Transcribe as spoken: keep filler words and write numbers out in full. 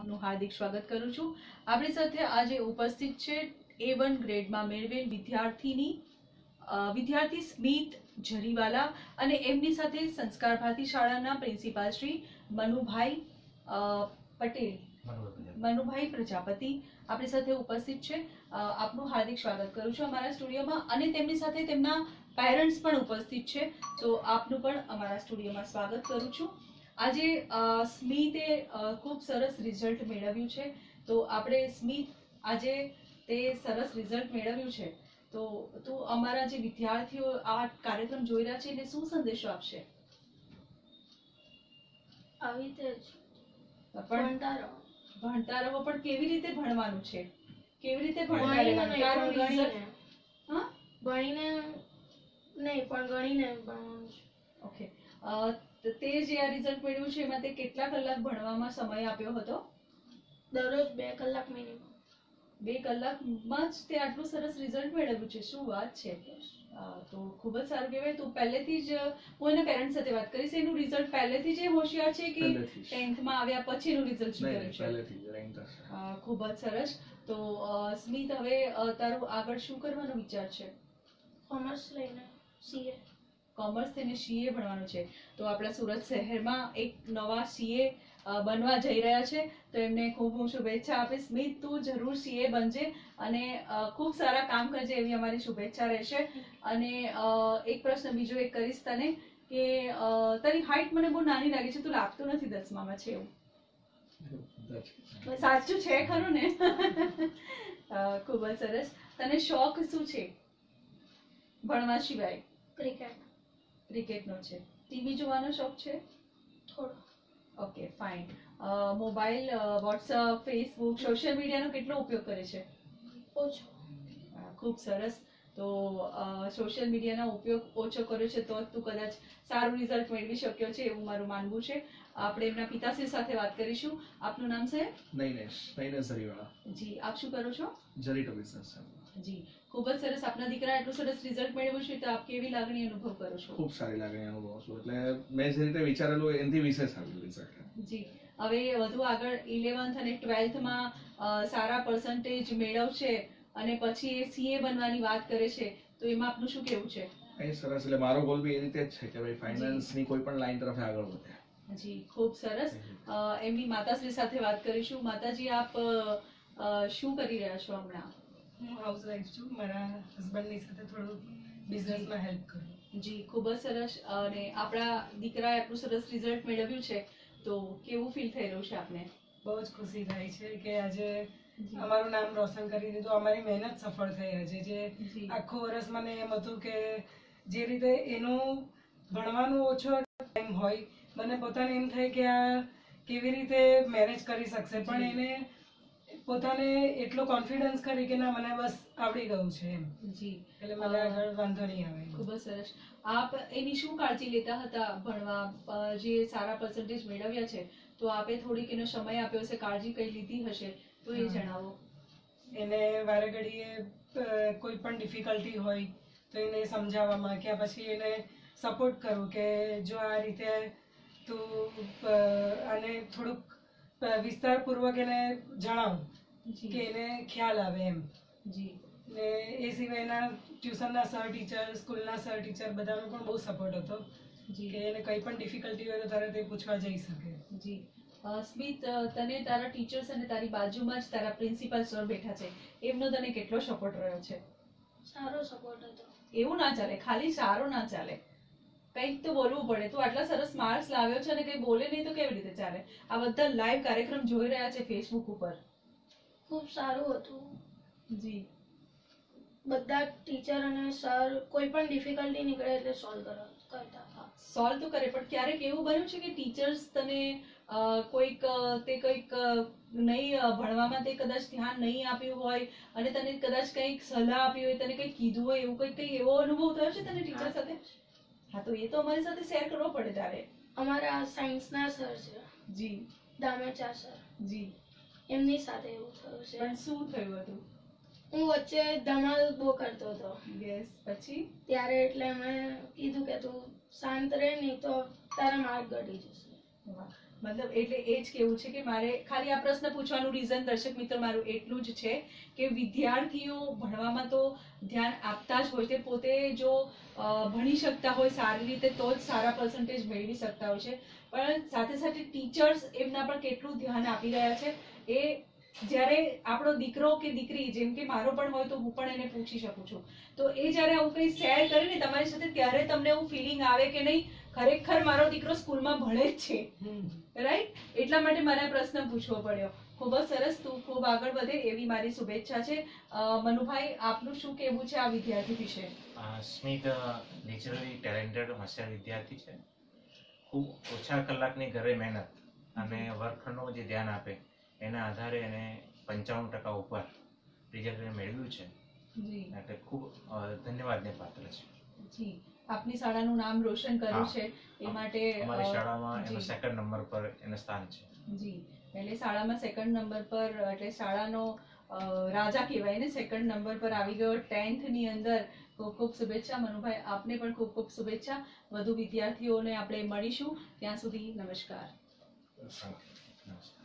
આપનું હાર્દિક સ્વાગત કરું છું। આપણી સાથે આજે ઉપસ્થિત છે એ વન ગ્રેડમાં મેળવેલ વિદ્યાર્થીની વિદ્યાર્થી સ્મિત જરીવાલા અને એમની સાથે સંસ્કાર ભારતી શાળાના પ્રિન્સિપાલ શ્રી મનુભાઈ પટેલ મનુભાઈ પ્રજાપતિ આપણી સાથે ઉપસ્થિત છે। આપનું હાર્દિક સ્વાગત કરું છું અમારા સ્ટુડિયોમાં અને તેમની સાથે તેમના પેરેન્ટ્સ પણ ઉપસ્થિત છે, તો આપનું પણ અમારા સ્ટુડિયોમાં સ્વાગત કરું છું। આજે સ્મિતે ખૂબ સરસ રિઝલ્ટ મેળવ્યું છે, તો આપણે સ્મિત આજે તે સરસ રિઝલ્ટ મેળવ્યું છે તો તું અમારા જે વિદ્યાર્થીઓ આ કાર્યક્રમ જોઈ રહ્યા છે એને શું સંદેશો આપશે? આવી રીતે ભણતા રહો ભણતા રહો પણ કેવી રીતે ભણવાનું છે? કેવી રીતે ભણતા રહેવાનું? તારું રિઝલ્ટ હા ભણીને નહીં પણ ગણીને ભણવાનું છે। ઓકે, તે જે આ રિઝલ્ટ મેળવ્યું છે એમાં તે કેટલા કલાક ભણવામાં સમય આપ્યો હતો? દરરોજ બે કલાક મિનિમમ। બે કલાકમાં જ તે આટલું સરસ રિઝલ્ટ મેળવ્યું છે, શું વાત છે! તો ખૂબ જ સારું કહેવાય। તો પહેલેથી જ હું એના પેરેન્ટ્સ સાથે વાત કરીશ, એનું રિઝલ્ટ પહેલેથી જ હોશિયાર છે કે ટેન્થમાં આવ્યા પછી એનું રિઝલ્ટ સુધર્યું છે? ખૂબ જ સરસ। તો સ્મિત, હવે તારું આગળ શું કરવાનો વિચાર છે? કોમર્સ લઈને સીએ કોમર્સ થઈને સીએ ભણવાનું છે, તો આપણા સુરત શહેરમાં એક નવા સીએ બનવા જઈ રહ્યા છે, તો એમને ખૂબ હું શુભેચ્છા આપીશ। સ્મિત, તું જરૂર સીએ બનજે અને ખૂબ સારા કામ કરજે એવી અમારી શુભેચ્છા રહેશે। અને એક પ્રશ્ન બીજો એક કરીશ તને કે તારી હાઈટ મને બહુ નાની લાગે છે, તું લાગતું નથી દસમામાં છે એવું, સાચું છે ખરું ને? ખૂબ જ સરસ। તને શોખ શું છે ભણવા સિવાય? ક્રિકેટ ક્રિકેટનો છે। ટીવી જોવાનો શોખ છે? થોડો। Okay, fine. Mobile, WhatsApp, Facebook, social મીડિયાનો કેટલો ઉપયોગ કરે છે? ઓછો। ખૂબ સરસ। તો સોશિયલ મીડિયાનો ઉપયોગ ઓછો કર્યો છે તો તું કદાચ સારું રિઝલ્ટ મેળવી શક્યો છે એવું મારું માનવું છે। આપણે એમના પિતાશ્રી સાથે વાત કરીશું। આપનું નામ છે? નૈનેશ નૈનેશ જરીવાલા। જી, આપ શું કરો છો? જરીટો બિઝનેસ છે। જી, ખૂબ જ સરસ। આપના દીકરા એટલું સરસ રિઝલ્ટ મેળવ્યું છે તો આપ કેવી લાગણી અનુભવ કરો છો? ખૂબ સારી લાગણી અનુભવ છું, એટલે મેં જે રીતે વિચારેલું એનાથી વિશેષ આવ્યું રિઝલ્ટ। જી, હવે વધુ આગળ ઇલેવન્થ અને ટ્વેલ્થમાં સારા પર્સન્ટેજ મેળવશે અને પછી એ સીએ બનવાની વાત કરે છે, તો એમાં આપનું શું કહેવું છે? એ સરસ, એટલે મારો ગોલ બી એ રીતે જ છે કે ભાઈ ફાઇનાન્સની કોઈ પણ લાઈન તરફ આગળ વધે। જી, ખૂબ સરસ। એમની માતાશ્રી સાથે વાત કરીશું। માતાજી, આપ શું કરી રહ્યા છો હમણાં? હું હાઉસવાઈફ છું, મારા હસબન્ડની સાથે થોડું બિઝનેસમાં હેલ્પ કરું। જી, ખૂબ જ સરસ। અને આપણા દીકરાએ આટલું સરસ રિઝલ્ટ મેળવ્યું છે તો કેવું ફીલ થઈ રહ્યું છે આપને? બહુ જ ખુશી થાય છે કે આજે અમારું નામ રોશન કરી દીધું, અમારી મહેનત સફળ થઈ આજે। જે આખું વર્ષ મને એમ હતું કે જે રીતે એનું ભણવાનું ઓછો ટાઈમ હોય, મને પોતાને એમ થાય કે આ કેવી રીતે મેનેજ કરી શકશે, પણ એને પોતાને એટલો કોન્ફિડન્સ કરી કે ના, મને બસ આવડી ગયું છે એમ। જી, એટલે મને આગળ વાંધો નહીં આવે। ખૂબ જ સરસ। આપ એની શું કાળજી લેતા હતા ભણવા, જે સારા પર્સન્ટેજ મેળવ્યા છે તો આપે થોડીક એનો સમય આપ્યો હશે, કાળજી કઈ લીધી હશે તો એ જણાવો। એને વારે ઘડીએ કોઈ પણ ડિફિકલ્ટી હોય તો એને સમજાવવામાં કે પછી એને સપોર્ટ કરું કે જો આ રીતે તું આને થોડુંક વિસ્તારપૂર્વક એને જણાવું કે એને ખ્યાલ આવે એમ। જી, ને એ સિવાયના ટ્યુશનના સર ટીચર, સ્કૂલના સર ટીચર બધાનો પણ બહુ સપોર્ટ હતો કે એને કંઈ પણ ડિફિકલ્ટી હોય તો તરત એ પૂછવા જઈ શકે। જી, સ્મિત, તને તારા ટીચર્સ અને તારી બાજુમાં જ તારા પ્રિન્સિપાલ સર બેઠા છે, એમનો તને કેટલો સપોર્ટ રહ્યો છે? સારો સપોર્ટ હતો। એવું ના ચાલે, ખાલી સારો ના ચાલે, કંઈક તો બોલવું પડે। તું આટલા સરસ માર્ક્સ લાવ્યો છે અને કંઈ બોલે નહીં તો કેવી રીતે ચાલે? આ બધા લાઈવ કાર્યક્રમ જોઈ રહ્યા છે ફેસબુક ઉપર। ખૂબ સારું હતું। જી, બધા ટીચર અને સર કોઈ પણ ડિફિકલ્ટી નીકળે એટલે સોલ્વ કરતા। સોલ્વ તો કરે, પણ ક્યારેક એવું બન્યું છે કે ટીચર્સ તને કોઈક તે કંઈક નહીં ભણવામાં તે કદાચ ધ્યાન નહીં આપ્યું હોય અને તને કદાચ કંઈક સલાહ આપી હોય, તને કંઈક કીધું હોય, એવું કંઈક કંઈ એવો અનુભવ થયો છે તને ટીચર સાથે? હા, તો એ તો અમારી સાથે શેર કરવો પડે તારે। અમારા સાયન્સના સર છે, જી, દામેચા સર, જી, એમની સાથે એવું થયું છે। પણ શું થયું હતું? હું વચ્ચે ધમાલ બહુ કરતો હતો, યસ, પછી ત્યારે એટલે એમણે કીધું કે તું શાંત રહે, નહીં તો તારા માર્ક ઘટી જશે। મતલબ એટલે એ જ કેવું છે કે મારે ખાલી આ પ્રશ્ન પૂછવાનું રીઝન દર્શક મિત્રો મારું એટલું જ છે કે વિદ્યાર્થીઓ ભણવામાં તો ધ્યાન આપતા જ હોય, તે પોતે જો અ, ભણી શકતા હોય સારી રીતે તો જ સારા પર્સન્ટેજ મેળવી શકતા હોય છે, પણ સાથે સાથે ટીચર્સ એમના પર કેટલું ધ્યાન આપી રહ્યા છે એ જ્યારે આપણો દીકરો કે દીકરી, જેમ કે મારો પણ હોય તો હું પણ એને પૂછી શકું છું, તો એ જ્યારે આવું કંઈ શેર કરે ને તમારી સાથે ત્યારે તમને એવું ફિલિંગ આવે કે નહીં ખરેખર મારો દીકરો સ્કૂલમાં ભણે જ છે, રાઈટ? એટલા માટે મારે આ પ્રશ્ન પૂછવો પડ્યો. ખૂબ જ સરસ, તું ખૂબ આગળ વધે એવી મારી શુભેચ્છા છે. અ, મનુભાઈ, આપનું શું કહેવું છે આ વિદ્યાર્થી વિશે? સ્મિત નેચરલી ટેલેન્ટેડ હોશિયાર વિદ્યાર્થી છે. ખૂબ ઓછા કલાકની ઘરે મહેનત અને વર્ગખંડનું જે ધ્યાન આપે એના આધારે એને પંચાણું ટકા ઉપર રિઝલ્ટ મેળવ્યું છે. જી એટલે ખૂબ અ, ધન્યવાદને પાત્ર છે. જી, આપની શાળાનું નામ રોશન કર્યું છે એ માટે અમારી અ, શાળામાં એનો જી. સેકન્ડ નંબર પર એનું સ્થાન છે. જી, એટલે શાળામાં સેકન્ડ નંબર પર, એટલે શાળાનો અ, રાજા કહેવાય ને, સેકન્ડ નંબર પર આવી ગયો ટેન્થ ની અંદર. ખૂબ ખૂબ શુભેચ્છા મનુભાઈ, આપને પણ ખૂબ ખૂબ શુભેચ્છા. વધુ વિદ્યાર્થીઓને આપણે મળીશું, ત્યાં સુધી નમસ્કાર. નમસ્કાર.